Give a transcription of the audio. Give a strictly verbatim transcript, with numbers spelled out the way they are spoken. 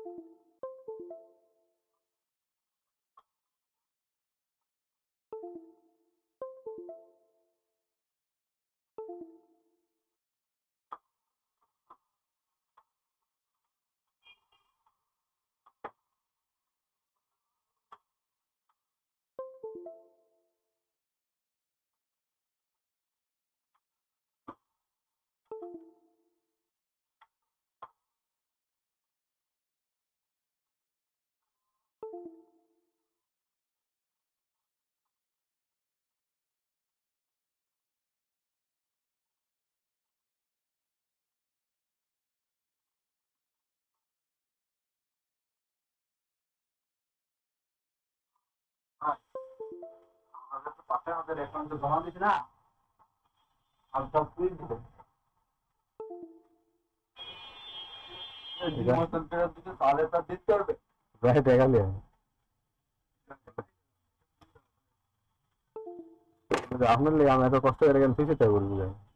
পাশে আমাদের অ্যাকাউন্টে জমা দিছি না, আর সব তুই দিবে তাহলে তার দিতে পারবে দেখালে আপনার লেগে আমি এত কষ্ট করে গেলাম, তুই সেটা বলবি।